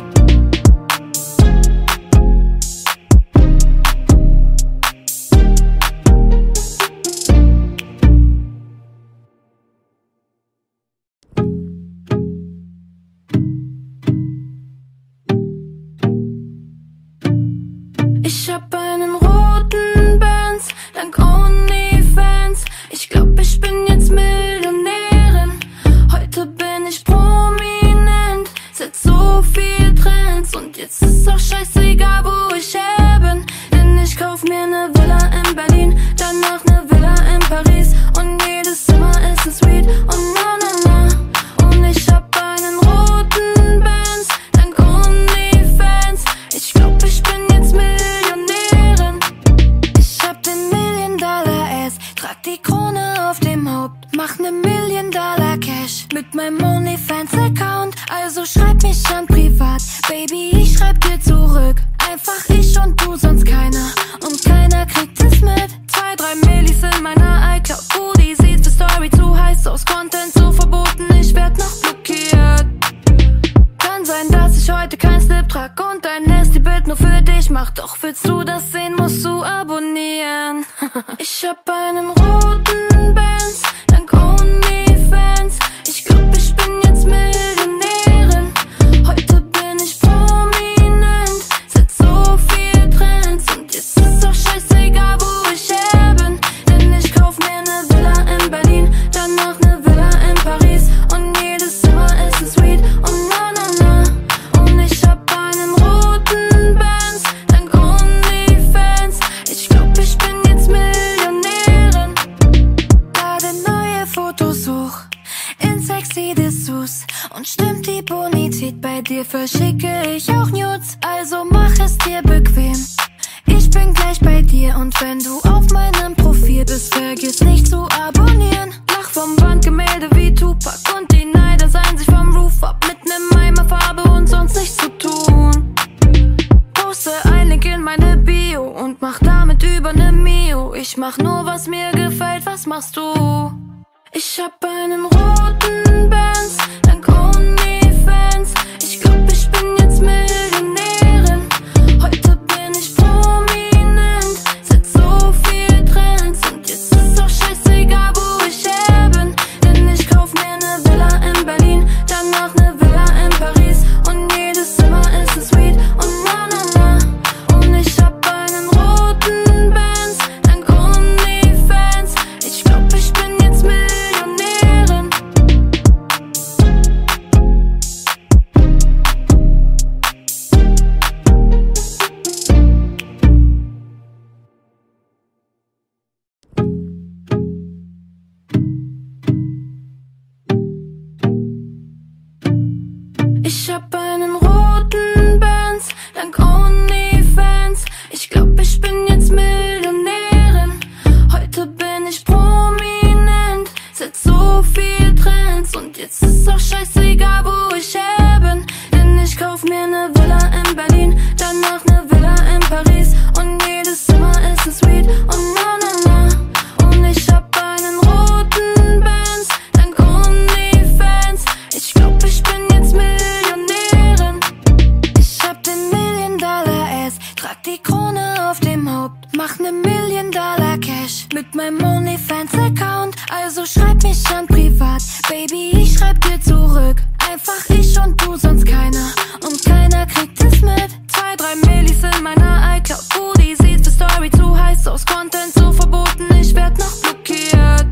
A: ne $1 Million Cash mit meinem OnlyFans-Account. Also schreib mich an privat, Baby, ich schreib dir zurück. Einfach ich und du, sonst keiner. Und keiner kriegt es mit. 2-3 Millis in meiner iCloud. Booty sieht für Story zu heiß aus. Content so verboten, ich werd noch blockiert. Kann sein, dass ich heute kein Slip trag und ein nasty Bild nur für dich mach. Doch willst du das sehen, musst du abonnieren. Ich hab einen roten Benz, dank OnlyFans. Ich glaub, ich bin jetzt Millionärin. Heute bin ich prominent, setz so viel Trends. Und jetzt ist doch scheißegal, wo ich her bin. Denn ich kauf mir ne Villa in Berlin, danach ne Villa in Paris. Und jedes Zimmer ist ein Suite. Und na na na. Und ich hab einen roten Benz, dank OnlyFans. Ich glaub, ich bin jetzt Millionärin. Lade neue Fotos hoch in sexy Dessous. Und stimmt die Bonität, bei dir verschicke ich auch Nudes. Also mach es dir bequem, ich bin gleich bei dir. Und wenn du auf meinem Profil bist, vergiss nicht zu abonnieren. Lach vom Wandgemälde wie Tupac und die Neider seien sich vom Roof ab. Mit nem Eimer Farbe und sonst nichts zu tun. Poste ein Link in meine Bio und mach damit über ne Mio. Ich mach nur, was mir gefällt, was machst du? Ich hab einen roten Benz, dank OnlyFans. Ich glaub, ich bin jetzt Millionärin. Heute bin ich prominent, setz so viel Trends. Und jetzt ist doch scheißegal, wo ich her bin. Denn ich kauf mir ne Villa in Berlin, danach ne Villa in Paris. Und jedes Zimmer ist ein Suite. Und na na na. Und ich hab einen roten Benz, dank OnlyFans. Ich glaub, ich bin jetzt Millionärin. Ich hab einen roten Benz, dank OnlyFans. Ich glaub, ich bin jetzt Millionärin. Heute bin ich prominent, setz so viel Trends. Und jetzt ist doch scheißegal, wo ich her bin. Denn ich kauf mir ne Villa in Berlin, danach ne Villa in Paris. Und jedes Zimmer ist ein Suite. Und na na na. Und ich hab einen roten Benz, dank OnlyFans. Ich glaub, ich bin jetzt Millionärin. Ich hab den $1 Million Ass, trag die Krone auf dem Haupt. Mach ne $1 Million Cash mit meinem OnlyFans-Account. Also schreib mich an privat, Baby, ich schreib dir zurück. Einfach ich und du, sonst keiner. Und keiner kriegt es mit. 2-3 Millis in meiner iCloud. Booty sieht für Story zu heiß aus. Content so verboten, ich werd noch blockiert.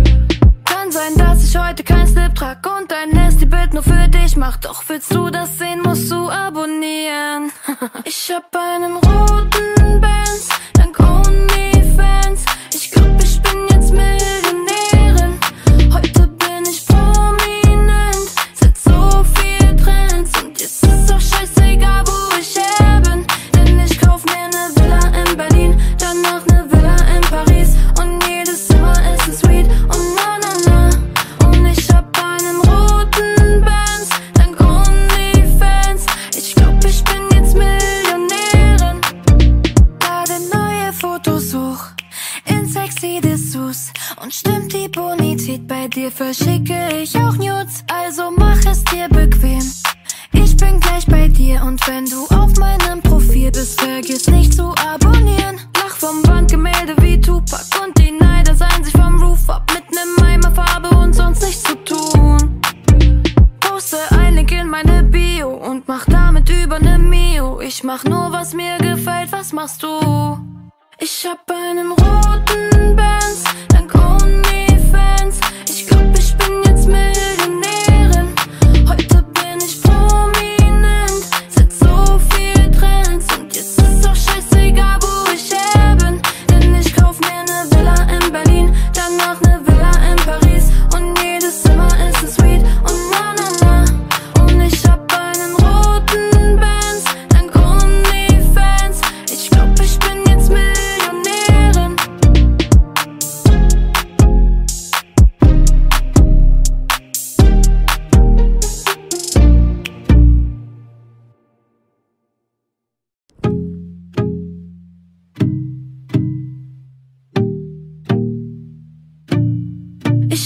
A: Kann sein, dass ich heute kein Slip trag und ein nasty Bild nur für dich mach. Doch willst du das sehen, musst du abonnieren. Ich hab einen roten Benz, dank OnlyFans. Ich glaub, ich bin jetzt Millionärin. Heute bin ich prominent, setz so viel Trends. Und jetzt ist doch scheißegal, wo ich her bin. Denn ich kauf mir ne Villa in Berlin, danach ne Villa in Paris. Und jedes Zimmer ist ein Suite. Und na na na. Und ich hab einen roten Benz, dank OnlyFans. Ich glaub, ich bin jetzt Millionärin. Lade neue Fotos hoch in sexy Dessous. Und stimmt die Bonität, bei dir verschicke ich auch Nudes. Also mach es dir bequem, ich bin gleich bei dir. Und wenn du auf meinem Profil bist, vergiss nicht zu abonnieren. Lach vom Wandgemälde wie Tupac und die Neider seien sich vom Roof ab. Mit nem Eimer Farbe und sonst nichts zu tun. Poste ein Link in meine Bio und mach damit über ne Mio. Ich mach nur, was mir gefällt, was machst du? Ich hab einen roten Benz, dank OnlyFans. Ich glaub, ich bin jetzt Millionärin. Heute bin ich prominent, setz so viel Trends. Und jetzt ist doch scheißegal, wo ich her bin. Denn ich kauf mir ne Villa in Berlin, danach ne Villa in Paris. Und jedes Zimmer ist ein Suite. Und na na na. Und ich hab einen roten Benz, dank OnlyFans. Ich glaub, ich bin jetzt Millionärin.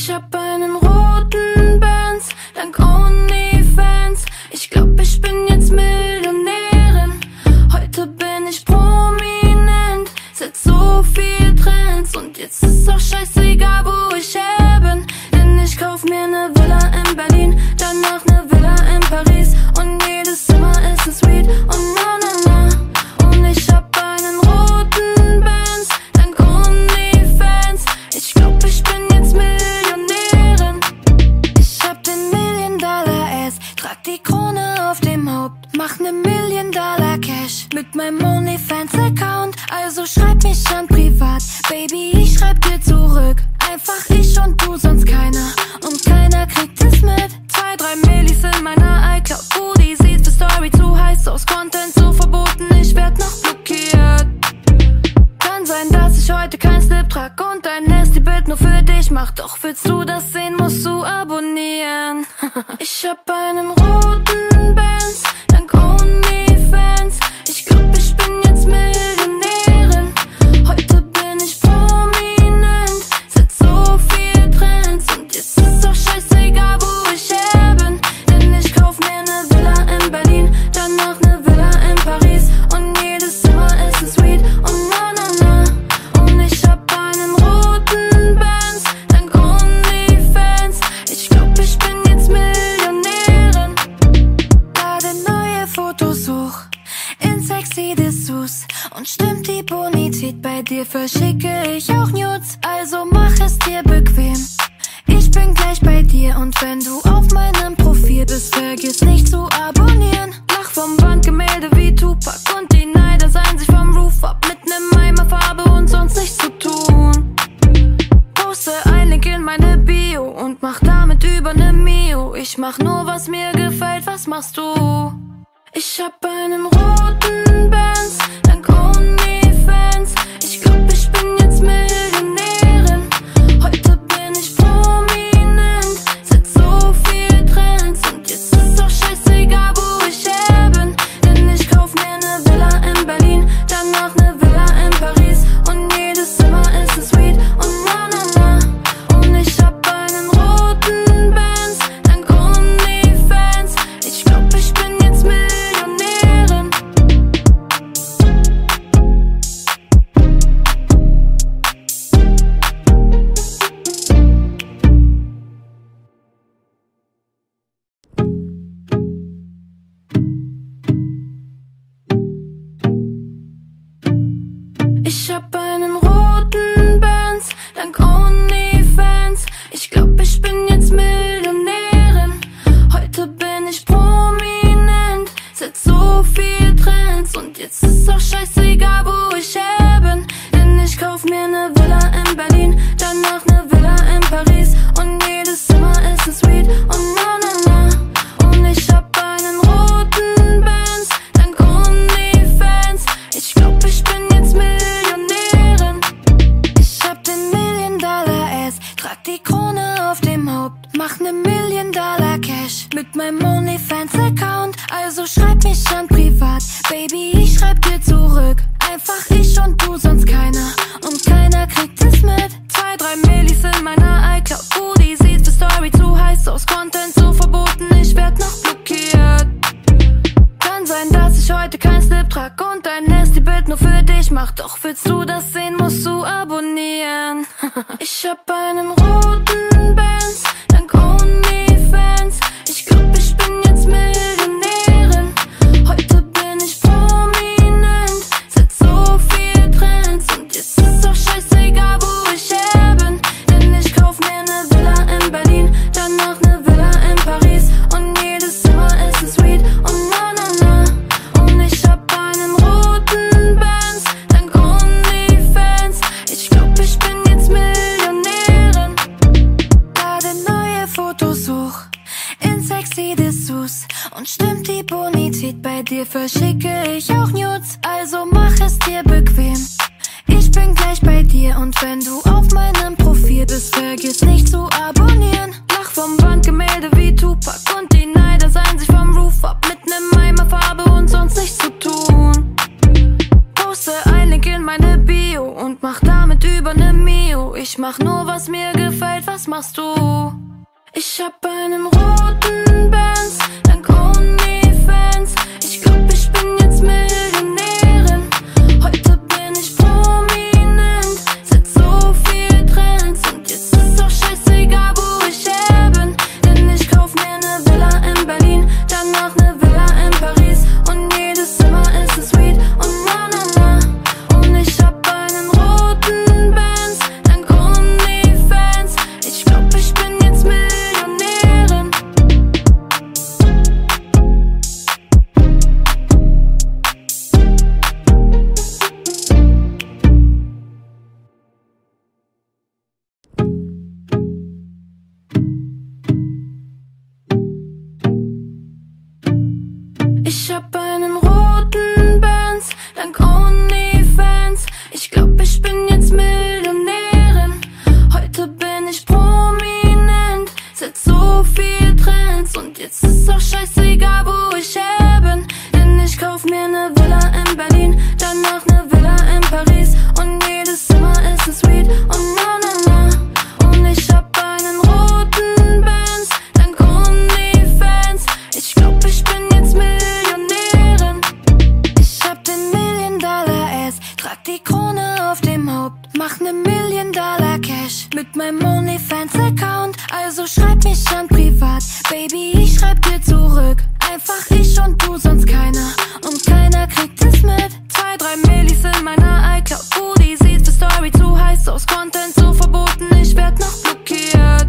A: Ich hab einen roten Benz, dank OnlyFans. Ich glaub, ich bin jetzt Millionärin. Heute bin ich prominent, setz so viel Trends. Und jetzt ist auch scheißegal, wo ich her bin. Denn ich kauf mir ne Villa in Berlin, danach ne Villa in Paris. Und jedes Zimmer ist ein Suite, und na na na. Und ich hab einen roten Benz, dank OnlyFans. Ich glaub, ich bin jetzt Millionärin. Ich hab den $1 Million-Ass, trag die Krone auf dem Haupt, mach ne $1 Million Cash mit meinem OnlyFans-Account. Also schreib mich an privat, Baby, ich schreib dir zurück. Einfach ich und du, sonst keiner, und keiner kriegt es mit. 2-3 Millis in meiner iCloud, Booty sieht für Story zu heiß aus, Content so verboten, ich werd noch blockiert. Kann sein, dass ich heute kein Slip trag und ein Nasty-Bild nur für dich mach. Doch willst du das sehen, musst du abonnieren. Ich hab einen roten Benz, dank OnlyFans. Ich glaub, ich bin jetzt Millionärin. Heute bin ich prominent, setz so viel Trends. Und jetzt ist auch scheißegal, wo ich her bin. Denn ich kauf mir ne Villa in Berlin, danach ne Villa in Paris. Und jedes Zimmer ist ein Suite, und na na na. Und ich hab einen roten Benz, dank OnlyFans. Ich glaub, ich bin jetzt Millionärin. Lade neue Fotos hoch in sexy Dessous. Und stimmt die Bonität bei dir, verschicke ich auch Nudes. Also mach es dir bequem, ich bin gleich bei dir. Und wenn du auf meinem Profil bist, vergiss nicht zu abonnieren. Lach vom Wandgemälde wie Tupac und die Neider seien sich vom Roof ab. Mit nem Eimer Farbe und sonst nichts zu tun. Poste ein Link in meine Bio und mach damit über ne Mio. Ich mach nur, was mir gefällt, was machst du? Ich hab einen roten Benz, dank OnlyFans. Ich glaub, ich bin jetzt Millionärin. Heute bin ich prominent, setz so viel Trends. Und jetzt ist auch scheißegal, wo ich her bin. Denn ich kauf mir ne Villa in Berlin, danach ne Villa in Paris. Und jedes Zimmer ist ein Suite, und na na na. Und ich hab einen roten Benz, dank OnlyFans. Ich glaub, ich bin jetzt Millionärin. Ich hab einen roten Benz, dank OnlyFans. Ich glaub, ich bin jetzt Millionärin. Heute bin ich prominent, setz so viel Trends. Und jetzt ist auch scheißegal, wo ich her bin. Denn ich kauf mir ne Villa in Berlin, danach ne Villa in Paris. Und jedes Zimmer ist ein Suite, und na na na. Und ich hab einen roten Benz, dank OnlyFans. Ich glaub, ich bin jetzt Millionärin. Ich hab den $1 Million-Ass, trag die Krone auf dem Haupt, mach ne $1 Million Cash mit meinem OnlyFans-Account. Also schreib mich an privat, Baby, ich schreib dir zurück. Einfach ich und du, sonst keiner, und keiner kriegt es mit. 2-3 Millis in meiner iCloud, Booty sieht für Story zu heiß aus, Content so verboten, ich werd noch blockiert. Kann sein, dass ich heute kein Slip trag und ein Nasty-Bild nur für dich mach. Doch willst du das sehen, musst du abonnieren. Ich hab einen roten Benz, dank OnlyFans. Ich glaub, ich bin jetzt Millionärin. Heute bin ich prominent, setz so viel Trends. Und jetzt ist auch scheißegal, wo ich her bin. Denn ich kauf mir ne Villa in Berlin, danach ne Villa in Paris. Und jedes Zimmer ist ein Suite, und na na na. Und ich hab einen roten Benz, dank OnlyFans. Ich glaub, ich bin jetzt Millionärin. Lade neue Fotos hoch in sexy Dessous. Und stimmt die Bonität bei dir, verschicke ich auch Nudes. Also mach es dir bequem, ich bin gleich bei dir. Und wenn du auf meinem Profil bist, vergiss nicht zu abonnieren. Lach vom Wandgemälde wie Tupac und die Neider seien sich vom Roof ab. Mit nem Eimer Farbe und sonst nichts zu tun. Poste ein Link in meine Bio und mach damit über ne mio. Ich mach nur, was mir gefällt, was machst du? Ich hab einen roten Benz, dank OnlyFans. Ich glaub, ich bin jetzt Millionärin. Heute bin ich prominent, setz so viel Trends. Und jetzt ist auch scheißegal, wo ich her bin. Denn ich kauf mir ne Villa in Berlin, danach ne Villa in Paris. Und jedes Zimmer ist eine Suite und na na na. Und ich hab einen roten Benz, dank OnlyFans. Ich glaub, ich bin jetzt Millionärin. Ich hab einen roten Benz, dank OnlyFans. Ich glaub, ich bin jetzt Millionärin. Heute bin ich prominent, setz so viel Trends. Und jetzt ist auch scheißegal, wo ich her bin. Denn ich kauf mir ne Villa in Berlin, danach ne Villa in Paris. Und jedes Zimmer ist eine Suite und na na na. Und ich hab einen roten Benz, dank OnlyFans. Ich glaub, ich bin jetzt Millionärin. Ich hab den Million-Dollar-Ass, trag die Krone auf dem Haupt, mach ne Million-Dollar Cash mit meinem OnlyFans-Account. Also schreib mich an privat, Baby, ich schreib dir zurück. Einfach ich und du, sonst keiner. Und keiner kriegt es mit. 2, 3 Millis in meiner iCloud. Die sieht für Story zu heiß aus, Content so verboten, ich werd noch blockiert.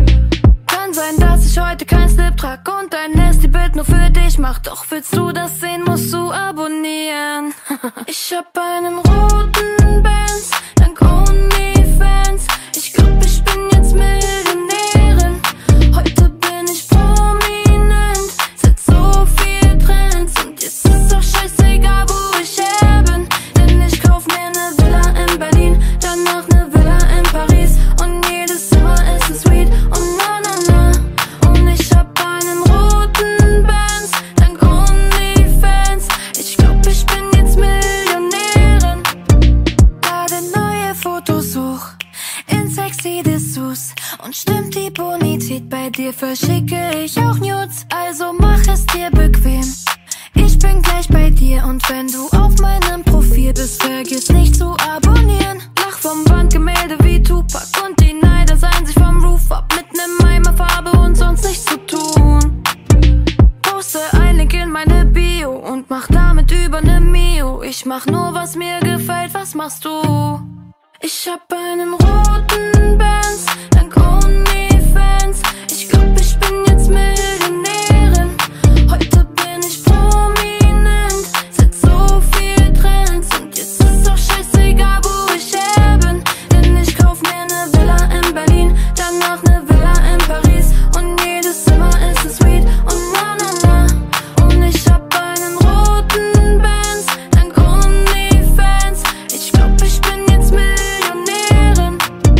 A: Kann sein, dass ich heute kein Slip trag und ein Nasty-Bild nur für dich mach. Doch willst du das sehen, musst du abonnieren. Ich hab einen roten Benz, dank OnlyFans. Ich glaub, ich bin jetzt Millionärin. Heute bin ich prominent, setz so viel Trends. Und jetzt ist auch scheißegal, wo ich her bin. Denn ich kauf mir ne Villa in Berlin, danach ne Villa in Paris. Und jedes Zimmer ist eine Suite und na na na. Und ich hab einen roten Benz, dank OnlyFans. Ich glaub, ich bin jetzt Millionärin. Lade neue Fotos hoch in sexy Dessous. Und stimmt die Bonität, bei dir verschicke ich auch Nudes. Also mach es dir bequem, ich bin gleich bei dir. Und wenn du auf meinem Profil bist, vergiss nicht zu abonnieren. Lach vom Wandgemälde wie Tupac und die Neider seien sich vom Roof ab. Mit nem Eimer Farbe und sonst nichts zu tun. Poste ein Link in meine Bio und mach damit über ne Mio. Ich mach nur, was mir gefällt, was machst du? Ich hab einen roten Benz, dank OnlyFans. Ich glaub, ich bin jetzt Millionärin. Heute bin ich prominent, setz so viel Trends. Und jetzt ist auch scheißegal, wo ich her bin. Denn ich kauf mir ne Villa in Berlin, danach ne Villa in Paris. Und jedes Zimmer ist eine Suite und na na na. Und ich hab einen roten Benz, dank OnlyFans. Ich glaub, ich bin jetzt Millionärin.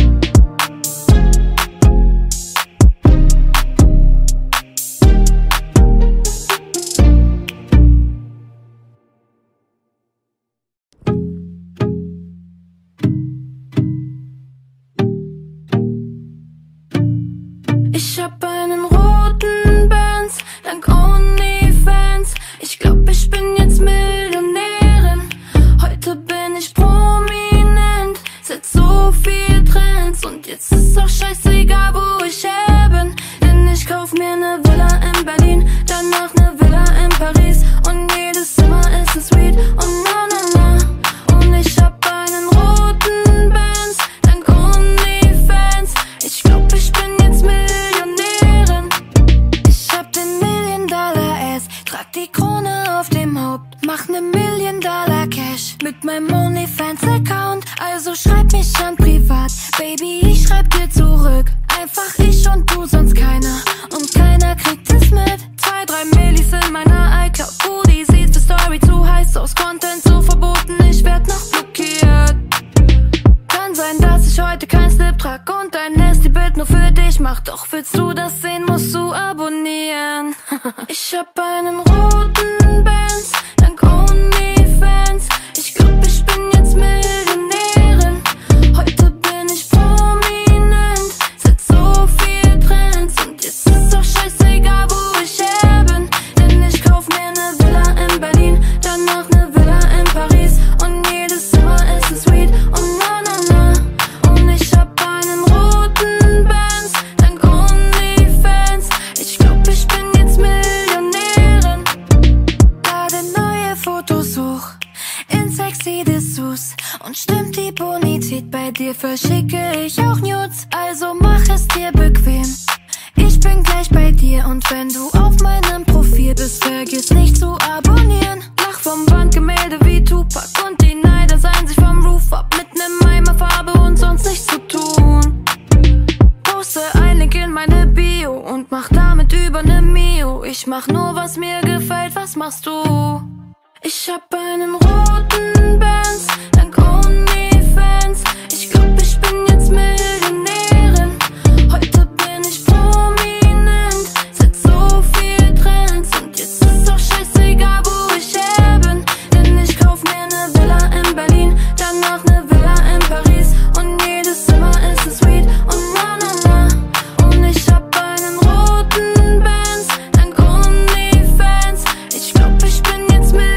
A: Ich hab einen roten Benz, dank OnlyFans. Ich glaub, ich bin jetzt Millionärin. Heute bin ich prominent, setz so viel Trends. Und jetzt ist auch scheißegal, wo ich her bin. Denn ich kauf mir ne Villa in Berlin, danach ne Villa in Paris. Und jedes Zimmer ist eine Suite und na na na. Und ich hab einen roten Benz, dank OnlyFans. Ich glaub, ich bin jetzt Millionärin. Ich hab den Million-Dollar-Ass, trag die Krone auf dem Haupt, mach ne Million-Dollar Cash mit meinem OnlyFans-Account. Also schreib mich an privat, Baby, ich schreib dir zurück. Einfach ich und du, sonst keiner. Und keiner kriegt es mit. 2, 3 Millis in meiner iCloud. Die sieht für Story zu heiß aus, Content so verboten, ich werd noch blockiert. Kann sein, dass ich heute kein Slip trag und ein Nasty-Bild nur für dich mach. Doch willst du das sehen, musst du abonnieren. Ich hab einen roten Benz, dank OnlyFans. Ich glaub, ich bin jetzt Millionärin. Heute bin verschicke ich auch Nudes, also mach es dir bequem. Ich bin gleich bei dir und wenn du auf meinem Profil bist, vergiss nicht zu abonnieren. Lach vom Wandgemälde wie Tupac und die Neider seien sich vom Roof ab. Mit nem Eimer Farbe und sonst nichts zu tun. Poste ein Link in meine Bio und mach damit über ne Mio. Ich mach nur was mir gefällt, was machst du? Ich hab einen roten Benz, dank OnlyFans. Ich glaub, ich bin jetzt Millionärin. Heute bin ich prominent, setz so viel Trends. Und jetzt ist auch scheißegal, wo ich her bin. Denn ich kauf mir ne Villa in Berlin, danach ne Villa in Paris. Und jedes Zimmer ist eine Suite und na na na. Und ich hab einen roten Benz, dank OnlyFans. Ich glaub, ich bin jetzt Millionärin.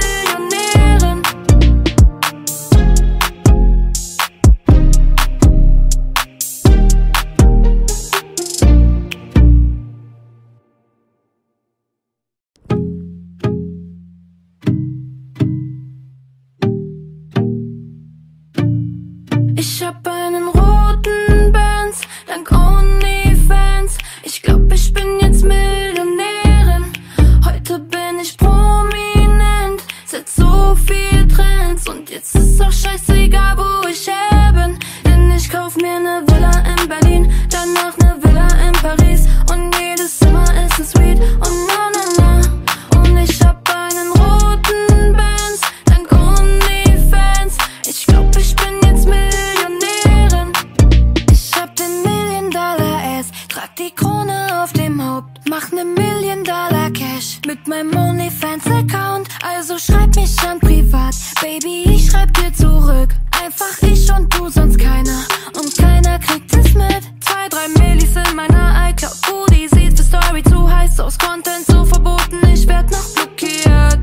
A: Ich hab einen roten Benz, dank OnlyFans. Ich glaub, ich bin jetzt Millionärin. Heute bin ich prominent, setz so viel Trends. Und jetzt ist auch scheißegal, wo ich her bin. Denn ich kauf mir ne Villa in Berlin, danach ne Villa in Paris. Und jedes Zimmer ist eine Suite und na na na. Und ich hab einen roten Benz, dank OnlyFans. Ich glaub, ich bin jetzt Millionärin. Ich hab den Million-Dollar-Ass, trag die Krone auf dem Haupt, mach ne Million-Dollar Cash mit meinem OnlyFans-Account. Also schreib mich an privat, Baby, ich schreib dir zurück. Einfach ich und du, sonst keiner. Und keiner kriegt es mit. 2, 3 Millis in meiner iCloud. Booty sieht für Story zu heiß aus, Content so verboten, ich werd noch blockiert.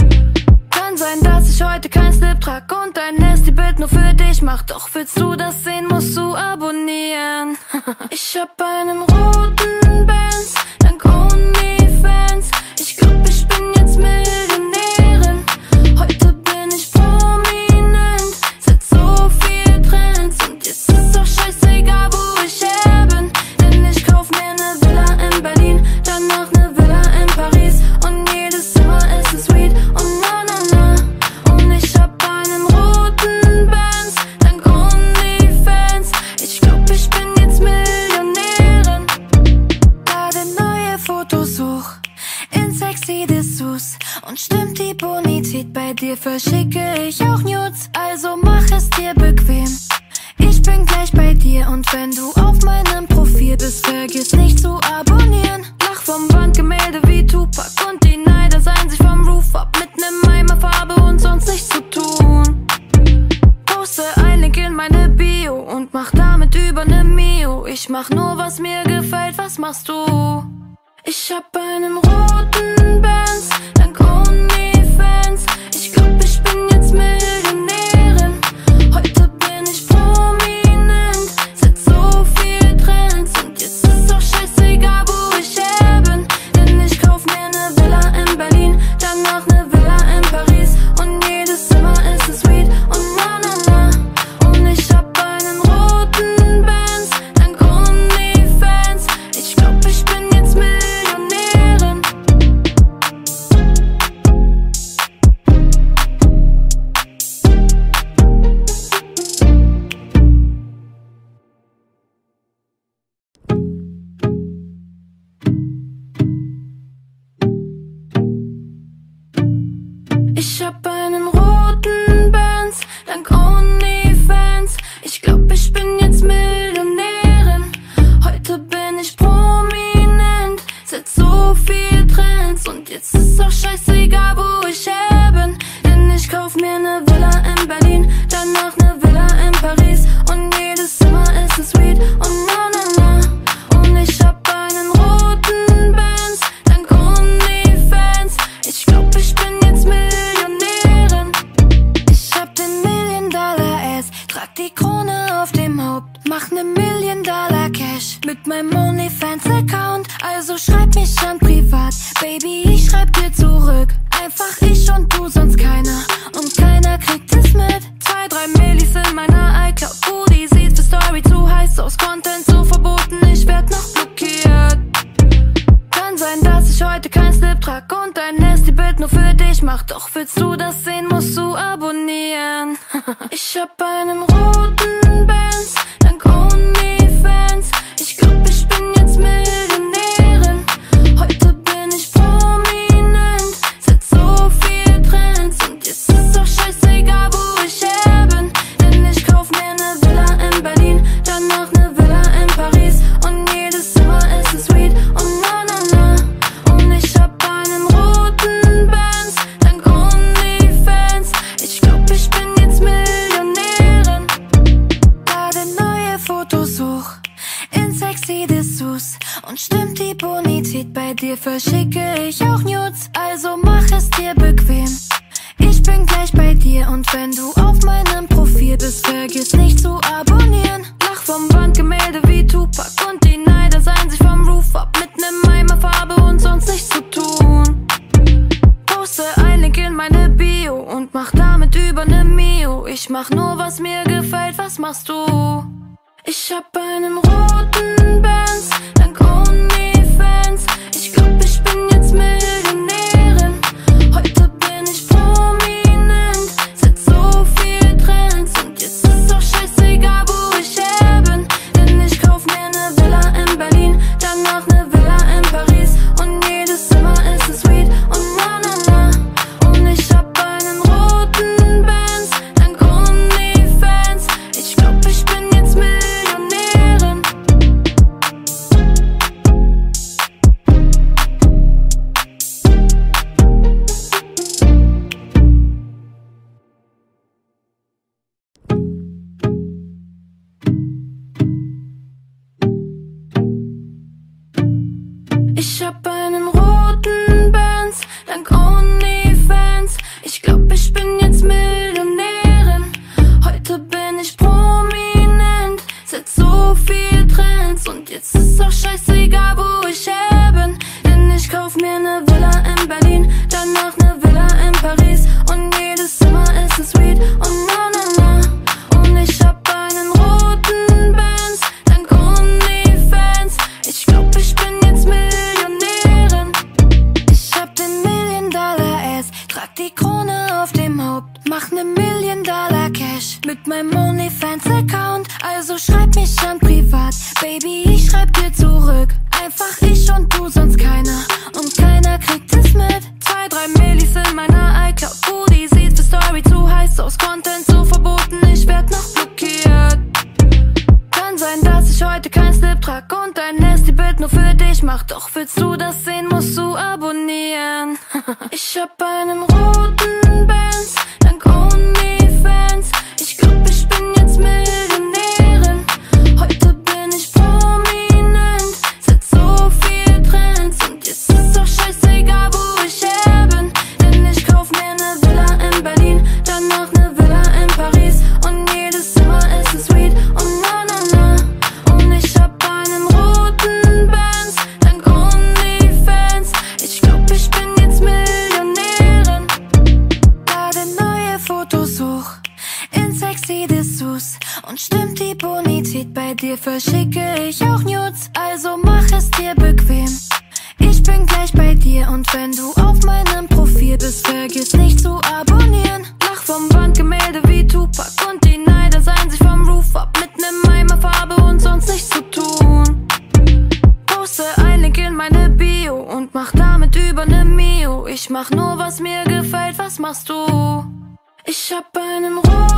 A: Kann sein, dass ich heute kein Slip trag und ein nasty Bild nur für dich mach. Doch willst du das sehen, musst du abonnieren. Ich hab einen roten Benz, dank OnlyFans. Ich glaub, ich bin jetzt Millionärin. Heute bin ich prominent, setz so viel Trends. Und jetzt ist auch scheißegal, wo ich her bin. Denn ich kauf mir ne Villa in Berlin, danach ne Villa in Paris. Und jedes Zimmer ist eine Suite und na na na. Und ich hab einen roten Benz, dank OnlyFans. Ich glaub, ich bin jetzt Millionärin. Lade neue Fotos hoch in sexy Dessous. Und stimmt die Bonität, bei dir verschicke ich auch Nudes, also mach es dir bequem. Ich bin gleich bei dir und wenn du auf meinem Profil bist, vergiss nicht zu abonnieren. Lach vom Wandgemälde wie Tupac und die Neider seien sich vom Roof ab. Mit nem Eimer Farbe und sonst nichts zu tun. Poste ein Link in meine Bio und mach damit über ne Mio. Ich mach nur was mir gefällt, was machst du? Ich hab einen roten Benz, dank OnlyFans. Ich glaub, ich bin jetzt Millionärin. Heute bin ich prominent, setz so viel Trends. Und jetzt ist auch scheißegal, wo ich her bin. Denn ich kauf mir ne Villa in Berlin, danach ne Villa in Paris. Und jedes Zimmer ist eine Suite und na na na. Und ich hab einen roten Benz, dank OnlyFans. Ich glaub, ich bin jetzt Millionärin. Ich hab einen roten Benz, dank OnlyFans. Ich glaub, ich bin jetzt Millionärin. Heute bin ich prominent, setz so viel Trends. Und jetzt ist auch scheißegal, wo ich her bin. Denn ich kauf mir ne Villa in Berlin, danach ne Villa in Paris. Und jedes Zimmer ist eine Suite und na na na. Und ich hab einen roten Benz, dank OnlyFans. Ich glaub, ich bin jetzt Millionärin. Ich hab den Million-Dollar-Ass, trag die Krone auf dem Haupt, mach ne Million-Dollar Cash mit meinem OnlyFans-Account. Also schreib mich an privat, Baby, ich schreib dir zurück. Einfach ich und du, sonst keiner. Und keiner kriegt es mit. 2, 3 Millis in meiner iCloud. Booty sieht für Story Story zu heiß aus, Content so verboten, ich werd noch blockiert. Kann sein, dass ich heute kein Slip trag und ein Nasty-Bild nur für dich mach. Doch willst du das sehen, musst du abonnieren. Ich hab einen roten Benz, dank OnlyFans. Ich glaub, ich bin jetzt Millionärin. Heute bin ich prominent, setz so viel Trends und jetzt ist doch scheißegal, wo ich her bin. Denn ich kauf mir ne Villa in Berlin, danach ne Villa in Paris und jedes Zimmer ist ein Suite und na na na. Und ich hab einen roten Benz, dank OnlyFans. Ich glaub, ich bin jetzt Millionärin. Lade neue Fotos hoch in sexy Dessous und stimmt die Bonität bei dir, verschicke ich auch Nudes. Also mach es dir bequem, ich bin gleich bei dir. Und wenn du auf meinem Profil bist, vergiss nicht zu abonnieren. Lach vom Wandgemälde wie Tupac und die Neider seien sich vom Roof ab. Mit nem Eimer Farbe und sonst nichts zu tun. Poste ein Link in meine Bio und mach damit über ne Mio. Ich mach nur, was mir gefällt, was machst du? Ich hab einen roten Benz, dank OnlyFans. Ich glaub, ich bin jetzt Millionärin. Heute bin ich prominent, setz so viel Trends und jetzt ist doch scheißegal, wo ich her bin. Denn ich kauf mir ne Villa in Berlin, danach ne Villa in Paris und jedes Zimmer ist ein Suite und na na na. Und ich hab einen roten Benz, dank OnlyFans. Ich glaub, ich bin jetzt Millionärin. Ich hab einen roten Benz, dank OnlyFans. Ich glaub, ich bin jetzt Millionärin. Heute bin ich prominent, setz so viel Trends und jetzt ist auch scheißegal, wo ich her bin. Denn ich kauf mir ne Villa in Berlin, danach ne Villa in Paris und jedes Zimmer ist ein Suite und na na na. Und ich hab einen roten Benz, dank OnlyFans. Ich glaub, ich bin jetzt Millionärin. Ich hab den Million-Dollar-Ass, trag die Krone auf dem Haupt, mach ne Million-Dollar Cash mit meinem OnlyFans-Account. Also schreib mich an privat, Baby, ich schreib dir zurück. Einfach ich und du, sonst keiner und keiner kriegt es mit. 2, 3 Millis in meiner iCloud, Booty sieht für Story zu heiß aus, Content so verboten, ich werd noch blockiert. Kann sein, dass ich heute kein Slip trag und ein Nasty-Bild nur für dich mach. Doch willst du das sehen, musst du abonnieren. Ich hab einen roten Benz, dank OnlyFans. Ich glaub, ich bin jetzt Millionärin. Heute bin ich prominent, setz so viel Trends und jetzt ist doch scheißegal, wo ich her bin. Denn ich kauf mir ne Villa in Berlin, danach ne Villa in Paris und jedes Zimmer ist ein Suite und na na na. Und ich hab einen roten Benz, dank OnlyFans. Ich glaub, ich bin jetzt Millionärin. Lade neue Fotos hoch in sexy Dessous und stimmt die Bonität bei dir, verschicke ich auch Nudes. Also mach es dir bequem, ich bin gleich bei dir. Und wenn du auf meinem Profil bist, vergiss nicht zu abonnieren. Lach vom Wandgemälde wie Tupac und die Neider seien sich vom Roof ab. Mit nem Eimer Farbe und sonst nichts zu tun. Poste ein Link in meine Bio und mach damit über ne Mio. Ich mach nur, was mir gefällt, was machst du? Ich hab einen roten